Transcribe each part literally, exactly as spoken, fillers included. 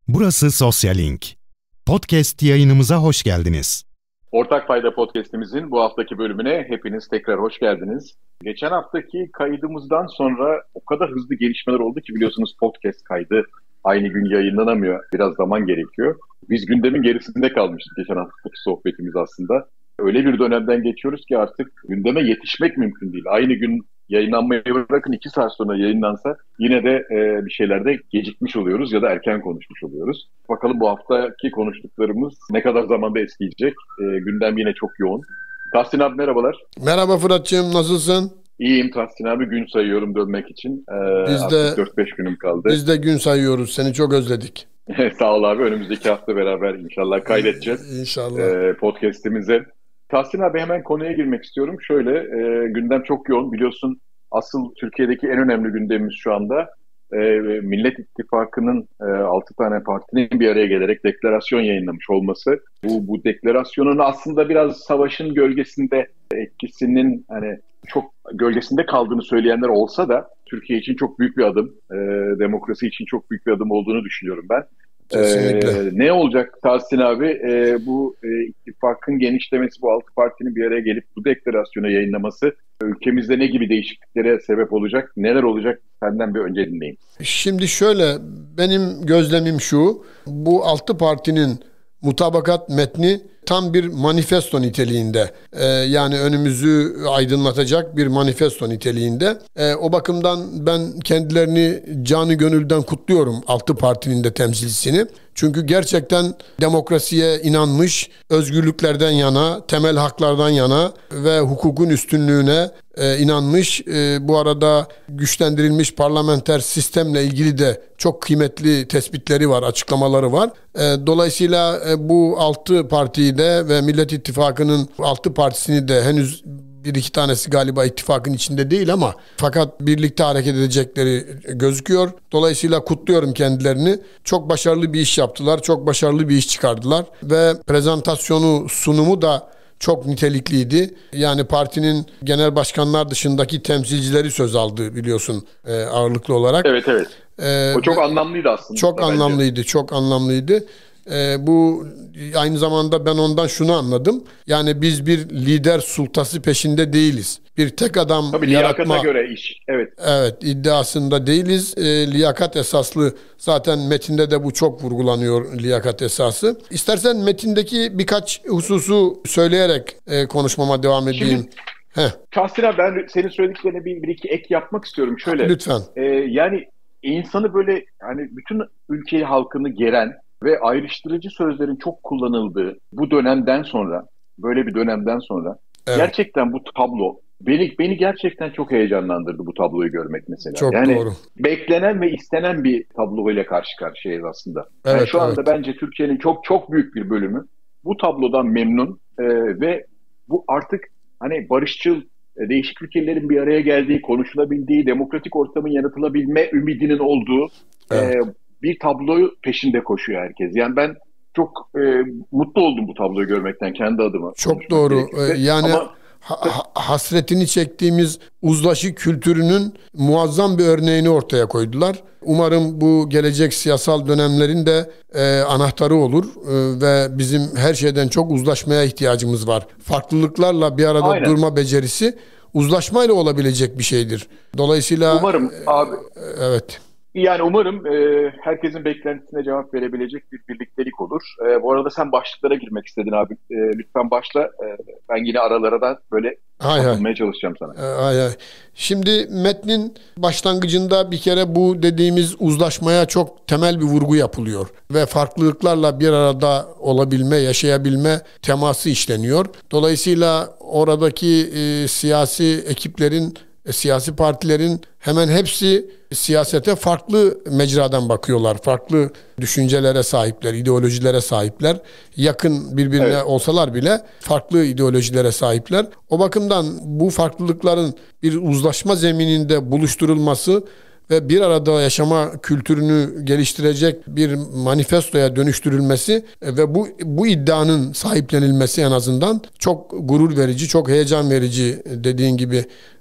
Burası Sosyal Link. Podcast yayınımıza hoş geldiniz. Ortak Payda Podcast'imizin bu haftaki bölümüne hepiniz tekrar hoş geldiniz. Geçen haftaki kaydımızdan sonra o kadar hızlı gelişmeler oldu ki biliyorsunuz podcast kaydı aynı gün yayınlanamıyor. Biraz zaman gerekiyor. Biz gündemin gerisinde kalmıştık geçen haftaki sohbetimiz aslında. Öyle bir dönemden geçiyoruz ki artık gündeme yetişmek mümkün değil. Aynı gün yayınlanmayı bırakın iki saat sonra yayınlansa yine de e, bir şeylerde gecikmiş oluyoruz ya da erken konuşmuş oluyoruz. Bakalım bu haftaki konuştuklarımız ne kadar zamanda eskiyecek. E, gündem yine çok yoğun. Tahsin abi merhabalar. Merhaba Fırat'cığım, nasılsın? İyiyim Tahsin abi, gün sayıyorum dönmek için. E, biz artık de, dört beş günüm kaldı. Biz de gün sayıyoruz, seni çok özledik. Sağ ol abi, önümüzdeki hafta beraber inşallah kaydedeceğiz. İnşallah. E, podcast'imize. Tahsin abi hemen konuya girmek istiyorum. Şöyle e, gündem çok yoğun biliyorsun. Asıl Türkiye'deki en önemli gündemimiz şu anda e, Millet İttifakı'nın e, altı tane partinin bir araya gelerek deklarasyon yayınlamış olması. Bu, bu deklarasyonun aslında biraz savaşın gölgesinde etkisinin hani çok gölgesinde kaldığını söyleyenler olsa da Türkiye için çok büyük bir adım, e, demokrasi için çok büyük bir adım olduğunu düşünüyorum ben. Kesinlikle. Ee, ne olacak Tahsin abi? Ee, bu e, ittifakın genişlemesi, bu altı partinin bir araya gelip bu deklarasyonu yayınlaması ülkemizde ne gibi değişikliklere sebep olacak? Neler olacak? Senden bir önce dinleyeyim. Şimdi şöyle, benim gözlemim şu, bu altı partinin mutabakat metni tam bir manifesto niteliğinde. Ee, yani önümüzü aydınlatacak bir manifesto niteliğinde. Ee, o bakımdan ben kendilerini canı gönülden kutluyorum, altı partinin de temsilcisini. Çünkü gerçekten demokrasiye inanmış, özgürlüklerden yana, temel haklardan yana ve hukukun üstünlüğüne e, inanmış. E, bu arada güçlendirilmiş parlamenter sistemle ilgili de çok kıymetli tespitleri var, açıklamaları var. E, dolayısıyla e, bu altı partiyi de ve Millet İttifakı'nın altı partisini de henüz bir iki tanesi galiba ittifakın içinde değil ama fakat birlikte hareket edecekleri gözüküyor. Dolayısıyla kutluyorum kendilerini. Çok başarılı bir iş yaptılar. Çok başarılı bir iş çıkardılar. Ve prezentasyonu, sunumu da çok nitelikliydi. Yani partinin genel başkanlar dışındaki temsilcileri söz aldı biliyorsun e, ağırlıklı olarak. Evet evet. E, o çok anlamlıydı aslında. Çok bence. anlamlıydı. Çok anlamlıydı. Ee, bu aynı zamanda ben ondan şunu anladım. Yani biz bir lider sultası peşinde değiliz. Bir tek adam Tabii yaratma, liyakata göre iş. Evet. Evet, iddiasında değiliz. E, liyakat esaslı, zaten metinde de bu çok vurgulanıyor, liyakat esası. İstersen metindeki birkaç hususu söyleyerek e, konuşmama devam edeyim. Şimdi, Tahsin abi, ben senin söylediklerine bir, bir iki ek yapmak istiyorum. Şöyle. Lütfen. E, yani insanı böyle hani bütün ülke halkını geren ve ayrıştırıcı sözlerin çok kullanıldığı bu dönemden sonra, böyle bir dönemden sonra evet. Gerçekten bu tablo beni beni gerçekten çok heyecanlandırdı, bu tabloyu görmek mesela. Çok yani doğru. Beklenen ve istenen bir tabloyla karşı karşıyayız aslında. Evet, yani şu anda evet. bence Türkiye'nin çok çok büyük bir bölümü bu tablodan memnun e, ve bu artık hani barışçıl e, değişik ülkelerin bir araya geldiği, konuşulabildiği, demokratik ortamın yaratılabilme ümidinin olduğu evet. e, bir tabloyu peşinde koşuyor herkes. Yani ben çok e, mutlu oldum bu tabloyu görmekten kendi adıma. Çok doğru. Ee, yani Ama, ha, hasretini çektiğimiz uzlaşı kültürünün muazzam bir örneğini ortaya koydular. Umarım bu gelecek siyasal dönemlerin de e, anahtarı olur e, ve bizim her şeyden çok uzlaşmaya ihtiyacımız var. Farklılıklarla bir arada Aynen. durma becerisi uzlaşmayla olabilecek bir şeydir. Dolayısıyla umarım abi. E, evet. Yani umarım e, herkesin beklentisine cevap verebilecek bir birliktelik olur. E, bu arada sen başlıklara girmek istedin abi. E, lütfen başla. E, ben yine aralara da böyle katılmaya çalışacağım sana. Hay hay. Şimdi metnin başlangıcında bir kere bu dediğimiz uzlaşmaya çok temel bir vurgu yapılıyor. Ve farklılıklarla bir arada olabilme, yaşayabilme teması işleniyor. Dolayısıyla oradaki e, siyasi ekiplerin, e, siyasi partilerin hemen hepsi siyasete farklı mecradan bakıyorlar. Farklı düşüncelere sahipler, ideolojilere sahipler. Yakın birbirine evet. olsalar bile farklı ideolojilere sahipler. O bakımdan bu farklılıkların bir uzlaşma zemininde buluşturulması ve bir arada yaşama kültürünü geliştirecek bir manifestoya dönüştürülmesi ve bu bu iddianın sahiplenilmesi en azından çok gurur verici, çok heyecan verici, dediğin gibi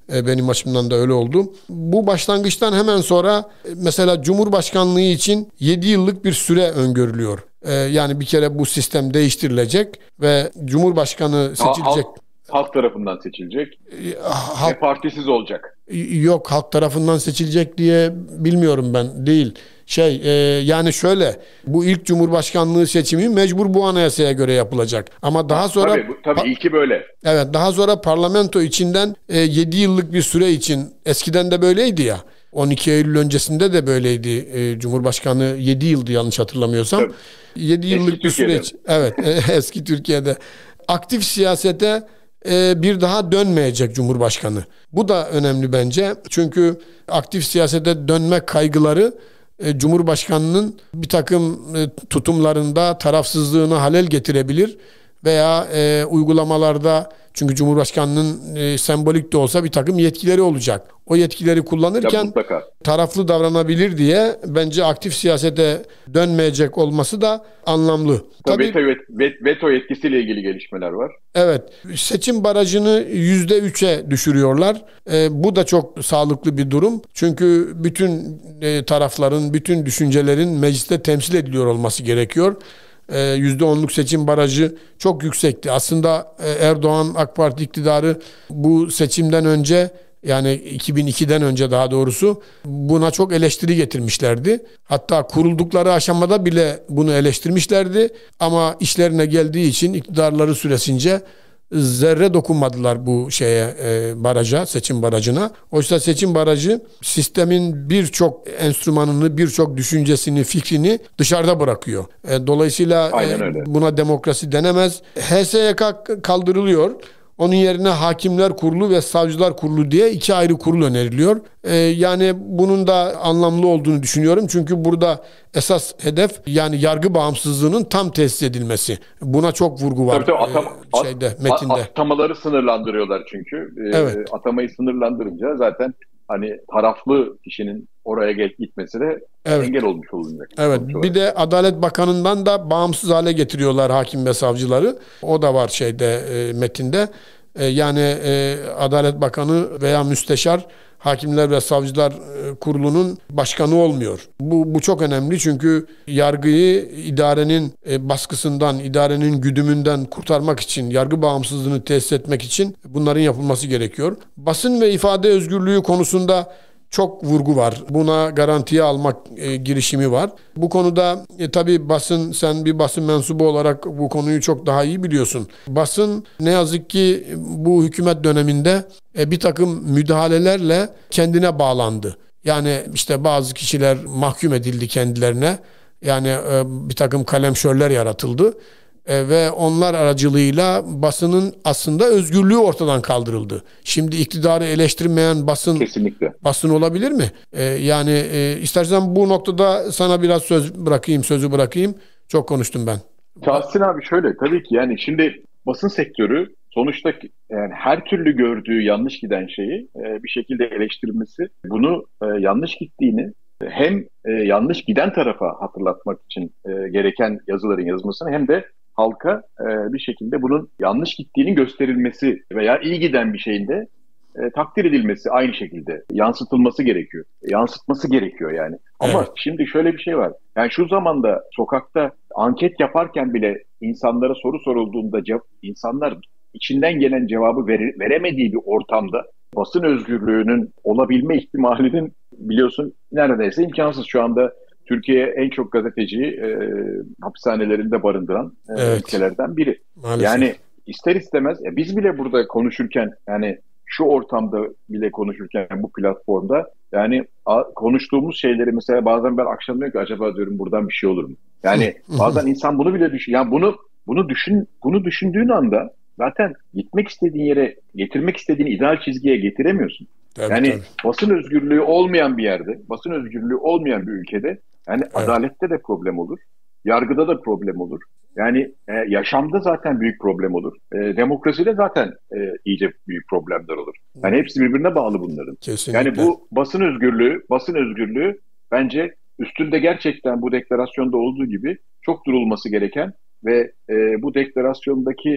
E, benim açımdan da öyle oldu. Bu başlangıçtan hemen sonra e, mesela Cumhurbaşkanlığı için yedi yıllık bir süre öngörülüyor. E, yani bir kere bu sistem değiştirilecek ve Cumhurbaşkanı seçilecek. Halk, halk tarafından seçilecek E, halk, ve partisiz olacak. Yok, halk tarafından seçilecek diye bilmiyorum ben, değil. Şey e, yani şöyle, bu ilk Cumhurbaşkanlığı seçimi mecbur bu anayasaya göre yapılacak. Ama daha sonra tabii, bu, tabii ilki böyle. Evet, daha sonra parlamento içinden e, yedi yıllık bir süre için, eskiden de böyleydi ya. on iki Eylül öncesinde de böyleydi. E, Cumhurbaşkanı yedi yıldı yanlış hatırlamıyorsam. Tabii. yedi yıllık Eski bir süre için. Evet, e, eski Türkiye'de aktif siyasete e, bir daha dönmeyecek Cumhurbaşkanı. Bu da önemli bence. Çünkü aktif siyasete dönme kaygıları e, Cumhurbaşkanının bir takım e, tutumlarında tarafsızlığını halel getirebilir veya e, uygulamalarda, çünkü Cumhurbaşkanının e, sembolik de olsa bir takım yetkileri olacak. O yetkileri kullanırken taraflı davranabilir diye bence aktif siyasete dönmeyecek olması da anlamlı. Tabii, Tabii veto, veto yetkisiyle ilgili gelişmeler var. Evet, seçim barajını yüzde üçe düşürüyorlar. E, bu da çok sağlıklı bir durum. Çünkü bütün e, tarafların, bütün düşüncelerin mecliste temsil ediliyor olması gerekiyor. yüzde onluk seçim barajı çok yüksekti. Aslında Erdoğan AK Parti iktidarı bu seçimden önce, yani iki bin ikiden önce daha doğrusu, buna çok eleştiri getirmişlerdi. Hatta kuruldukları aşamada bile bunu eleştirmişlerdi. Ama işlerine geldiği için iktidarları süresince zerre dokunmadılar bu şeye, e, baraja, seçim barajına. Oysa seçim barajı sistemin birçok enstrümanını, birçok düşüncesini, fikrini dışarıda bırakıyor. E, dolayısıyla e, buna demokrasi denemez. H S Y K kaldırılıyor. Onun yerine Hakimler Kurulu ve Savcılar Kurulu diye iki ayrı kurul öneriliyor. Ee, yani bunun da anlamlı olduğunu düşünüyorum. Çünkü burada esas hedef, yani yargı bağımsızlığının tam tesis edilmesi. Buna çok vurgu var. Tabii, tabii, atam, e, şeyde, metinde. Atamaları sınırlandırıyorlar çünkü. Ee, evet. Atamayı sınırlandırınca zaten hani taraflı kişinin oraya gel gitmesi de evet. engel olmuş olacak. Evet. Bir de Adalet Bakanı'ndan da bağımsız hale getiriyorlar hakim ve savcıları. O da var şeyde, e, metinde. E, yani e, Adalet Bakanı veya müsteşar Hakimler ve Savcılar e, Kurulu'nun başkanı olmuyor. Bu bu çok önemli, çünkü yargıyı idarenin e, baskısından, idarenin güdümünden kurtarmak için, yargı bağımsızlığını tesis etmek için bunların yapılması gerekiyor. Basın ve ifade özgürlüğü konusunda çok vurgu var. Buna garantiye almak e, girişimi var. Bu konuda e, tabii basın, sen bir basın mensubu olarak bu konuyu çok daha iyi biliyorsun. Basın ne yazık ki bu hükümet döneminde e, bir takım müdahalelerle kendine bağlandı. Yani işte bazı kişiler mahkum edildi kendilerine. Yani e, bir takım kalemşörler yaratıldı. E, ve onlar aracılığıyla basının aslında özgürlüğü ortadan kaldırıldı. Şimdi iktidarı eleştirmeyen basın Kesinlikle. basın olabilir mi? E, yani e, istersen bu noktada sana biraz söz bırakayım, sözü bırakayım. Çok konuştum ben. Tahsin abi, şöyle tabii ki yani şimdi basın sektörü sonuçta yani her türlü gördüğü yanlış giden şeyi e, bir şekilde eleştirmesi, bunu e, yanlış gittiğini hem e, yanlış giden tarafa hatırlatmak için e, gereken yazıların yazılmasını, hem de halka e, bir şekilde bunun yanlış gittiğini gösterilmesi veya iyi giden bir şeyin de e, takdir edilmesi, aynı şekilde yansıtılması gerekiyor. Yansıtması gerekiyor yani. Ama evet. Şimdi şöyle bir şey var. Yani şu zamanda sokakta anket yaparken bile insanlara soru sorulduğunda cevap, insanlar içinden gelen cevabı vere, veremediği bir ortamda basın özgürlüğünün olabilme ihtimalinin, biliyorsun, neredeyse imkansız. Şu anda Türkiye en çok gazeteciyi e, hapishanelerinde barındıran e, evet. ülkelerden biri. Maalesef. Yani ister istemez e, biz bile burada konuşurken, yani şu ortamda bile konuşurken, bu platformda, yani a, konuştuğumuz şeyleri mesela bazen ben akşam diyorum ki acaba diyorum buradan bir şey olur mu? Yani bazen insan bunu bile düşün. Yani bunu bunu düşün bunu düşündüğün anda zaten gitmek istediğin yere, getirmek istediğin ideal çizgiye getiremiyorsun. Tabii, yani tabii. Basın özgürlüğü olmayan bir yerde, basın özgürlüğü olmayan bir ülkede yani evet. Adalette de problem olur, yargıda da problem olur. Yani e, yaşamda zaten büyük problem olur. E, demokraside zaten e, iyice büyük problemler olur. Yani hepsi birbirine bağlı bunların. Kesinlikle. Yani bu basın özgürlüğü, basın özgürlüğü bence üstünde gerçekten bu deklarasyonda olduğu gibi çok durulması gereken ve e, bu deklarasyondaki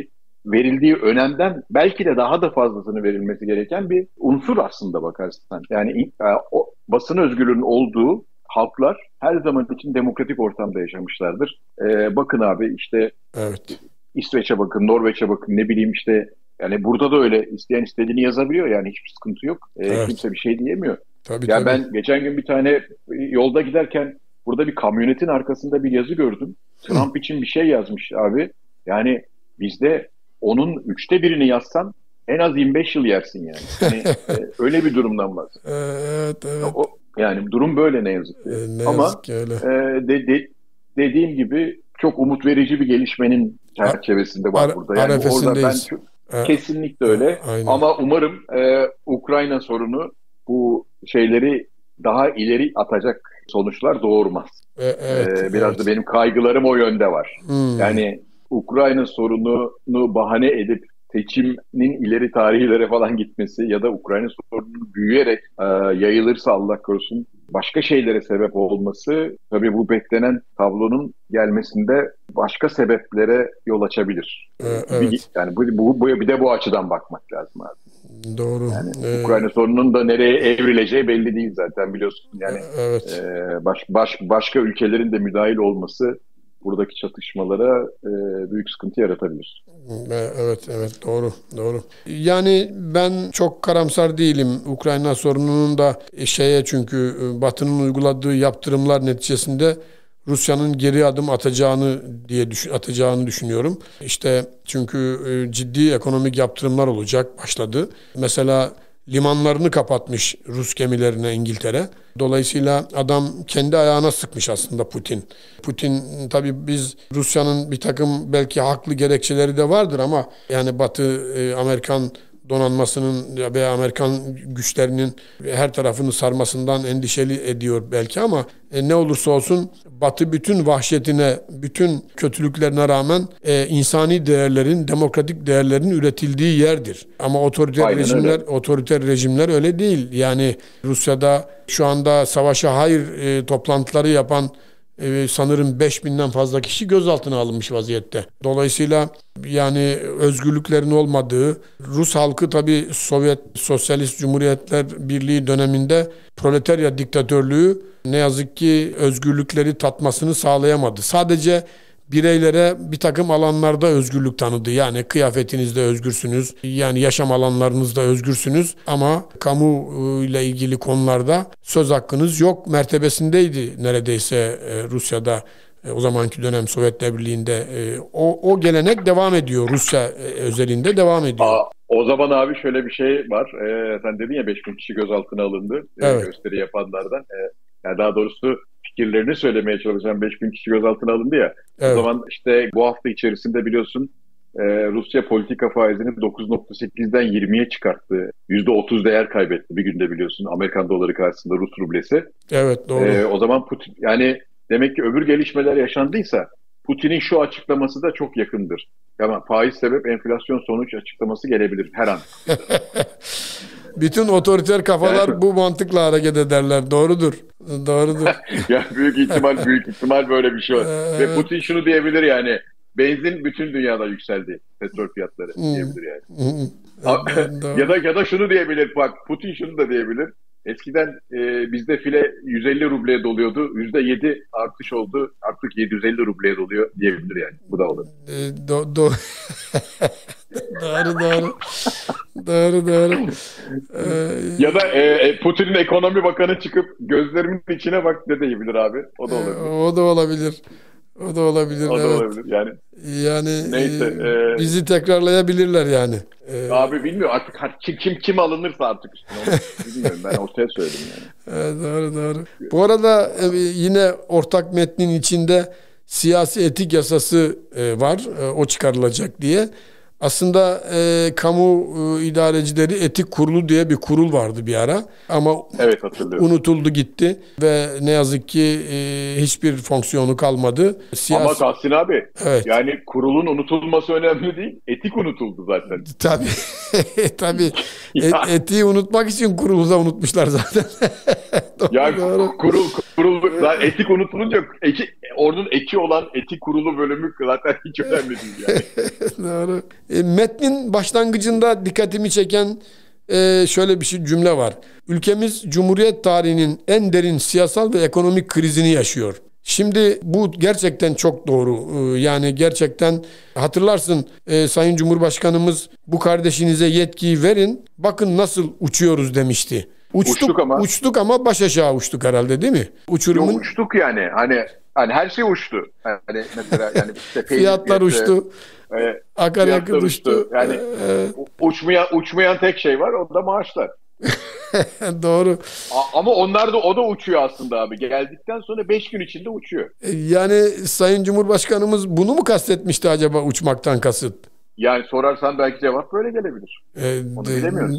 verildiği önemden belki de daha da fazlasını verilmesi gereken bir unsur aslında bakarsan. Yani o basın özgürlüğünün olduğu halklar her zaman için demokratik ortamda yaşamışlardır. Ee, bakın abi işte evet. İsveç'e bakın, Norveç'e bakın, ne bileyim işte, yani burada da öyle isteyen istediğini yazabiliyor, yani hiçbir sıkıntı yok. Ee, Evet. Kimse bir şey diyemiyor. Tabii, yani tabii. ben geçen gün bir tane yolda giderken burada bir kamyonetin arkasında bir yazı gördüm. Trump Hı. için bir şey yazmış abi. Yani bizde onun üçte birini yazsan en az yirmi beş yıl yersin yani. yani e, öyle bir durumdan bahsediyor. Evet, evet. O, yani durum böyle ne yazık ki. E, ne Ama yazık ki öyle. E, de, de, dediğim gibi çok umut verici bir gelişmenin çerçevesinde var Ar- burada. Yani orada ben çok, kesinlikle öyle. Aynen. Ama umarım e, Ukrayna sorunu bu şeyleri daha ileri atacak sonuçlar doğurmaz. E, evet, e, biraz evet. da benim kaygılarım o yönde var. Hmm. Yani Ukrayna sorununu bahane edip seçimin ileri tarihlere falan gitmesi ya da Ukrayna sorununun büyüyerek e, yayılırsa Allah korusun başka şeylere sebep olması, tabii bu beklenen tablonun gelmesinde başka sebeplere yol açabilir. E, evet. Yani bu, bu, bu bir de bu açıdan bakmak lazım abi. Doğru. Yani ee, Ukrayna sorununun da nereye evrileceği belli değil zaten, biliyorsun. Yani evet. e, baş, baş, başka ülkelerin de müdahil olması buradaki çatışmalara e, büyük sıkıntı yaratabilir. Evet, evet, doğru, doğru. Yani ben çok karamsar değilim Ukrayna sorununun da şeye, çünkü Batı'nın uyguladığı yaptırımlar neticesinde Rusya'nın geri adım atacağını diye düşün, atacağını düşünüyorum. İşte çünkü ciddi ekonomik yaptırımlar olacak, başladı. Mesela limanlarını kapatmış Rus gemilerine İngiltere. Dolayısıyla adam kendi ayağına sıkmış aslında Putin. Putin, tabii biz Rusya'nın bir takım belki haklı gerekçeleri de vardır ama yani Batı, Amerikan donanmasının veya Amerikan güçlerinin her tarafını sarmasından endişeli ediyor belki ama e, ne olursa olsun Batı bütün vahşetine, bütün kötülüklerine rağmen e, insani değerlerin, demokratik değerlerin üretildiği yerdir. Ama otoriter Aynen rejimler, öyle. otoriter rejimler öyle değil. Yani Rusya'da şu anda savaşa hayır e, toplantıları yapan Ee, sanırım beş binden fazla kişi gözaltına alınmış vaziyette. Dolayısıyla yani özgürlüklerin olmadığı, Rus halkı tabii Sovyet Sosyalist Cumhuriyetler Birliği döneminde proletarya diktatörlüğü ne yazık ki özgürlükleri tatmasını sağlayamadı. Sadece bireylere bir takım alanlarda özgürlük tanıdı. Yani kıyafetinizde özgürsünüz, yani yaşam alanlarınızda özgürsünüz ama kamu ile ilgili konularda söz hakkınız yok mertebesindeydi neredeyse Rusya'da. O zamanki dönem Sovyetler Birliği'nde o, o gelenek devam ediyor. Rusya özelinde devam ediyor. Aa, o zaman abi şöyle bir şey var. Ee, sen dedin ya beş bin kişi gözaltına alındı. Evet. Gösteri yapanlardan. Ee, yani daha doğrusu fikirlerini söylemeye çalışan beş bin kişi gözaltına alındı ya. Evet. O zaman işte bu hafta içerisinde biliyorsun e, Rusya politika faizini dokuz nokta sekizden yirmiye çıkarttı. yüzde otuz değer kaybetti bir günde, biliyorsun. Amerikan doları karşısında Rus rublesi. Evet, doğru. E, o zaman Putin, yani demek ki öbür gelişmeler yaşandıysa Putin'in şu açıklaması da çok yakındır. Yani faiz sebep enflasyon sonuç açıklaması gelebilir her an. Bütün otoriter kafalar yani, bu mantıkla hareket ederler. Doğrudur. Doğrudur. Ya büyük ihtimal büyük ihtimal böyle bir şey var. Evet. Ve Putin şunu diyebilir yani. Benzin bütün dünyada yükseldi. Petrol fiyatları hmm. diyebilir yani. Hmm. Evet, ya da ya da şunu diyebilir. Bak Putin şunu da diyebilir. Eskiden e, bizde file yüz elli rubleye doluyordu. yüzde yedi artış oldu. Artık yedi yüz elli rubleye doluyor diyebilir yani. Bu da olur. E, do, do. Doğru doğru. Doğru doğru. Ee, ya da e, Putin'in ekonomi bakanı çıkıp gözlerimin içine bak ne diyebilir abi. O da olabilir. E, o da olabilir. O da olabilir. O da evet. olabilir yani. Yani neyse, e, e, bizi tekrarlayabilirler yani. E, abi bilmiyorum artık kim kim kim alınırsa artık işte. Bilmiyorum, ben ortaya söyledim yani. E, doğru doğru. Bu arada e, yine ortak metnin içinde siyasi etik yasası e, var. E, o çıkarılacak diye. Aslında e, kamu e, idarecileri etik kurulu diye bir kurul vardı bir ara ama evet, hatırlıyorum. Unutuldu gitti ve ne yazık ki e, hiçbir fonksiyonu kalmadı. Siyasi... Ama Tahsin abi evet. Yani kurulun unutulması önemli değil, etik unutuldu zaten. Tabii tabii e, etiği unutmak için kurulu da unutmuşlar zaten. doğru, yani doğru. kurul kurul zaten etik unutulunca eki, onun eki olan etik kurulu bölümü zaten hiç önemli değil yani. Doğru. E, metnin başlangıcında dikkatimi çeken e, şöyle bir şey, cümle var. Ülkemiz Cumhuriyet tarihinin en derin siyasal ve ekonomik krizini yaşıyor. Şimdi bu gerçekten çok doğru. Ee, yani gerçekten hatırlarsın e, Sayın Cumhurbaşkanımız bu kardeşinize yetkiyi verin, bakın nasıl uçuyoruz demişti. Uçtuk, uçtuk ama uçtuk ama baş aşağı uçtuk herhalde, değil mi? Uçurumun... Yok, uçtuk yani. Hani hani her şey uçtu. Hani mesela yani işte fiyatlar uçtu. E, akaryakıt uçtu. uçtu. Yani ee... uçmayan uçmayan tek şey var, o da maaşlar. Doğru. A- ama onlar da o da uçuyor aslında abi. Geldikten sonra beş gün içinde uçuyor. Yani Sayın Cumhurbaşkanımız bunu mu kastetmişti acaba, uçmaktan kasıt? Yani sorarsan belki cevap böyle gelebilir. Ee, Onu bilemiyoruz.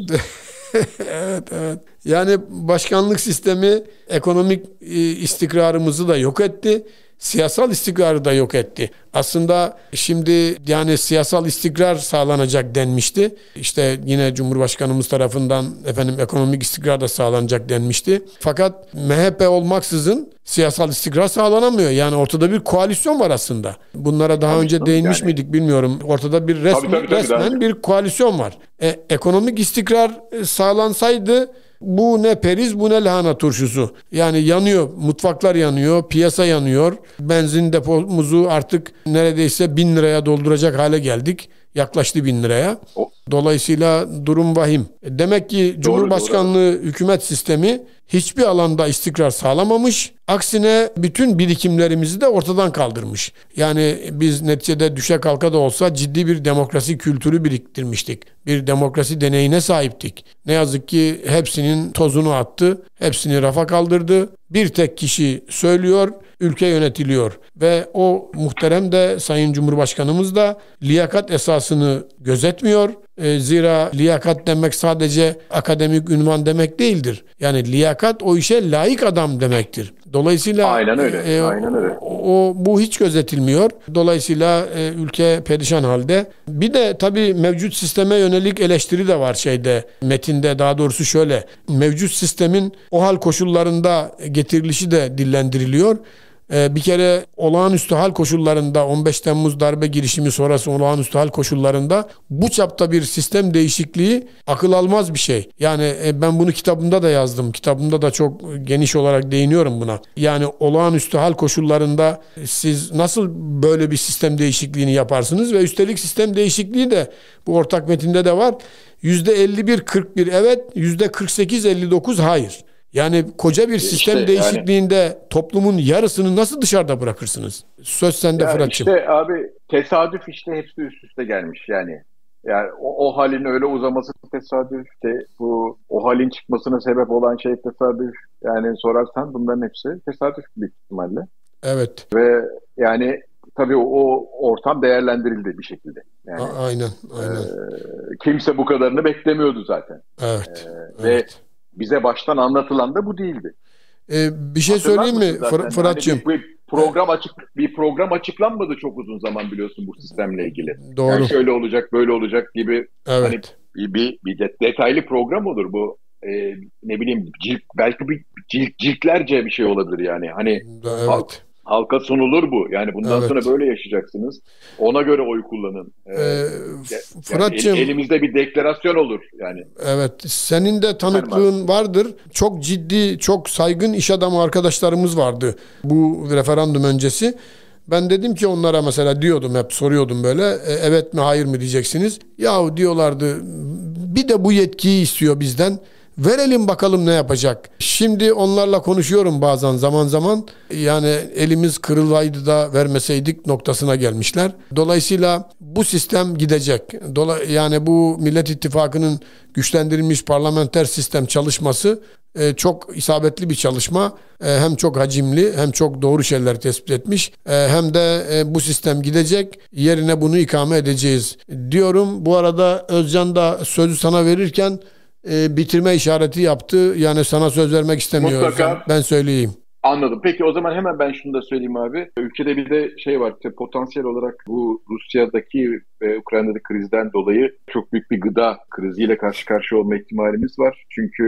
Evet, evet. Yani başkanlık sistemi ekonomik istikrarımızı da yok etti. Siyasal istikrarı da yok etti. Aslında şimdi yani siyasal istikrar sağlanacak denmişti. İşte yine Cumhurbaşkanımız tarafından efendim ekonomik istikrar da sağlanacak denmişti. Fakat M H P olmaksızın siyasal istikrar sağlanamıyor. Yani ortada bir koalisyon var aslında. Bunlara daha tabii önce değinmiş yani. miydik bilmiyorum. Ortada bir resmi, tabii, tabii, tabii, resmen tabii. bir koalisyon var. E, ekonomik istikrar sağlansaydı bu ne periz, bu ne lahana turşusu. Yani yanıyor, mutfaklar yanıyor, piyasa yanıyor. Benzin depomuzu artık neredeyse bin liraya dolduracak hale geldik. Yaklaştı bin liraya. Dolayısıyla durum vahim. Demek ki doğru, Cumhurbaşkanlığı doğru. hükümet sistemi hiçbir alanda istikrar sağlamamış. Aksine bütün birikimlerimizi de ortadan kaldırmış. Yani biz neticede düşe kalka da olsa ciddi bir demokrasi kültürü biriktirmiştik. Bir demokrasi deneyine sahiptik. Ne yazık ki hepsinin tozunu attı. Hepsini rafa kaldırdı. Bir tek kişi söylüyor, ülke yönetiliyor. Ve o muhterem de Sayın Cumhurbaşkanımız da liyakat esasını gözetmiyor. E, zira liyakat demek sadece akademik ünvan demek değildir. Yani liyakat o işe layık adam demektir. Dolayısıyla aynen öyle. E, aynen öyle. O, o bu hiç gözetilmiyor. Dolayısıyla e, ülke perişan halde. Bir de tabii mevcut sisteme yönelik eleştiri de var şeyde, metinde, daha doğrusu şöyle. Mevcut sistemin o hal koşullarında getirilişi de dillendiriliyor. Bir kere olağanüstü hal koşullarında, on beş Temmuz darbe girişimi sonrası olağanüstü hal koşullarında bu çapta bir sistem değişikliği akıl almaz bir şey. Yani ben bunu kitabımda da yazdım. Kitabımda da çok geniş olarak değiniyorum buna. Yani olağanüstü hal koşullarında siz nasıl böyle bir sistem değişikliğini yaparsınız ve üstelik sistem değişikliği de bu ortak metinde de var. yüzde elli bir kırk bir evet, yüzde kırk sekiz elli dokuz hayır. Yani koca bir sistem işte değişikliğinde yani, toplumun yarısını nasıl dışarıda bırakırsınız? Söz sende yani Fırat'cığım. İşte abi tesadüf, işte hepsi üst üste gelmiş yani. Yani o, o halin öyle uzaması tesadüf, işte bu o halin çıkmasına sebep olan şey tesadüf. Yani sorarsan bunların hepsi tesadüf büyük ihtimalle. Evet. Ve yani tabii o, o ortam değerlendirildi bir şekilde. Yani, A- aynen, aynen. E, kimse bu kadarını beklemiyordu zaten. Evet. E, ve evet. Bize baştan anlatılan da bu değildi. Ee, bir şey söyleyeyim mi Fır- Fırat'cığım? Hani bir, bir program açık bir program açıklanmadı çok uzun zaman, biliyorsun, bu sistemle ilgili. Doğru. Yani şöyle olacak, böyle olacak gibi. Evet. Hani bir bir, bir de, detaylı program olur bu. Ee, ne bileyim cilt, belki bir cilt, ciltlerce bir şey olabilir yani. Hani evet. halk, halka sunulur bu. Yani bundan evet. sonra böyle yaşayacaksınız. Ona göre oy kullanın. Ee, ee, Fırat'cığım, yani el, elimizde bir deklarasyon olur yani. Evet, senin de tanıklığın vardır. Çok ciddi, çok saygın iş adamı arkadaşlarımız vardı bu referandum öncesi. Ben dedim ki onlara, mesela diyordum, hep soruyordum böyle, e, evet mi hayır mı diyeceksiniz. Yahu diyorlardı, bir de bu yetkiyi istiyor bizden. Verelim bakalım ne yapacak. Şimdi onlarla konuşuyorum bazen, zaman zaman. Yani elimiz kırılaydı da vermeseydik noktasına gelmişler. Dolayısıyla bu sistem gidecek. Dolayısıyla yani bu Millet İttifakı'nın güçlendirilmiş parlamenter sistem çalışması e, çok isabetli bir çalışma. E, hem çok hacimli, hem çok doğru şeyler tespit etmiş. E, hem de e, bu sistem gidecek. Yerine bunu ikame edeceğiz diyorum. Bu arada Özcan da sözü sana verirken E, bitirme işareti yaptı. Yani sana söz vermek istemiyor. Mutlaka. Ben söyleyeyim. Anladım. Peki o zaman hemen ben şunu da söyleyeyim abi. Ülkede bir de şey var. İşte potansiyel olarak bu Rusya'daki ve Ukrayna'daki krizden dolayı çok büyük bir gıda kriziyle karşı karşıya olma ihtimalimiz var. Çünkü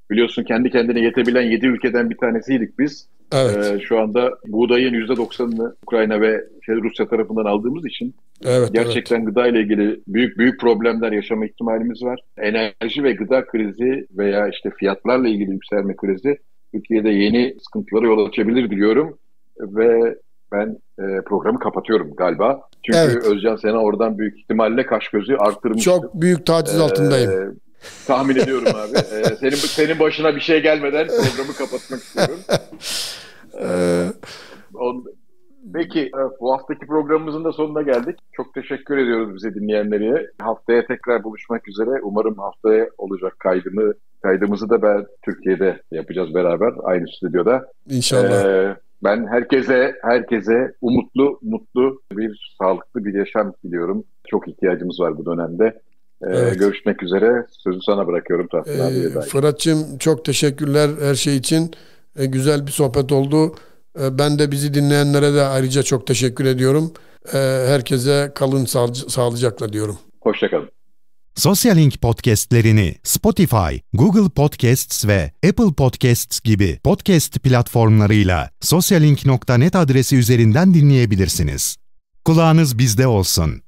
Biliyorsun kendi kendine yetebilen yedi ülkeden bir tanesiydik biz. Evet. Ee, şu anda buğdayın yüzde doksanını Ukrayna ve Rusya tarafından aldığımız için Evet, gerçekten evet. gıda ile ilgili büyük büyük problemler yaşama ihtimalimiz var. Enerji ve gıda krizi veya işte fiyatlarla ilgili yükselme krizi Türkiye'de yeni sıkıntılara yol açabilir diyorum ve ben e, programı kapatıyorum galiba. Çünkü Evet. Özcan Sena oradan büyük ihtimalle kaş gözü arttırmıştı. Çok büyük taciz altındayım. Ee, tahmin ediyorum abi. Ee, senin senin başına bir şey gelmeden programı kapatmak istiyorum. Ee, on, peki bu haftaki programımızın da sonuna geldik. Çok teşekkür ediyoruz bize dinleyenlere. Haftaya tekrar buluşmak üzere. Umarım haftaya olacak kaydımı kaydımızı da ben Türkiye'de yapacağız beraber aynı stüdyoda. İnşallah. Ee, ben herkese herkese umutlu, mutlu bir sağlıklı bir yaşam diliyorum. Çok ihtiyacımız var bu dönemde. Ee, Evet. Görüşmek üzere. Sözü sana bırakıyorum Tahsin Ee, abiye dair. Fırat'cığım çok teşekkürler her şey için. Ee, güzel bir sohbet oldu. Ee, ben de bizi dinleyenlere de ayrıca çok teşekkür ediyorum. Ee, herkese kalın sağ- sağlıcakla diyorum. Hoşçakalın. Sosyalink podcastlerini Spotify, Google Podcasts ve Apple Podcasts gibi podcast platformlarıyla sosyalink nokta net adresi üzerinden dinleyebilirsiniz. Kulağınız bizde olsun.